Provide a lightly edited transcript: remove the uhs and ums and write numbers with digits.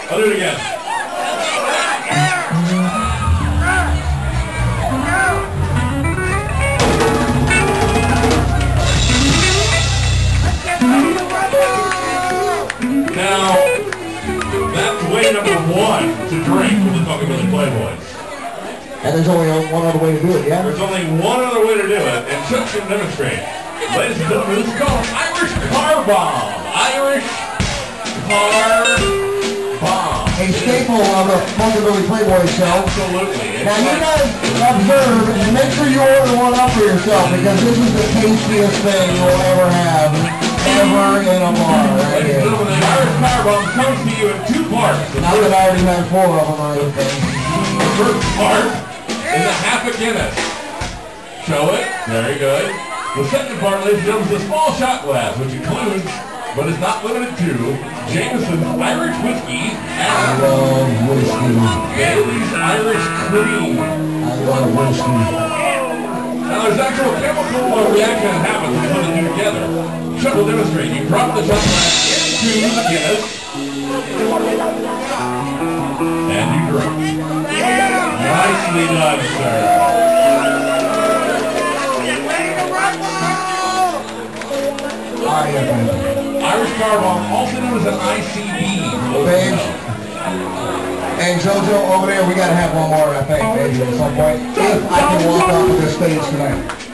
I'll do it again. Now, that's way number one to drink with the Funkabilly Playboys. And there's only one other way to do it, yeah? There's only one other way to do it, and Chuck can demonstrate. Ladies and gentlemen, this is called Irish Car Bomb. Irish Car Bomb. A staple of the Funkabilly Playboys show. Absolutely. Now you guys observe and make sure you order one up for yourself, because this is the tastiest thing you'll ever have. Ever in a bar, right here. Ladies and gentlemen, the Irish Car Bomb comes to you in two parts. Not that I already have 4 of them or anything. The first part is a half a Guinness. Show it. Very good. The second part, ladies and gentlemen, is a small shot glass, which includes, but is not limited to, Jameson's Irish Whiskey I love whiskey. Bailey's Irish Cream. I love whiskey. Now there's actual chemical reaction that happens when you put the two together. Chuck will demonstrate. You drop the shot glass into the Guinness, and you drink. Nicely done, sir. Irish Car Bomb, also known as an ICB. Babes. Hey, Jojo, over there, we gotta have one more, I think, maybe at some point. If I can walk off of this stage tonight.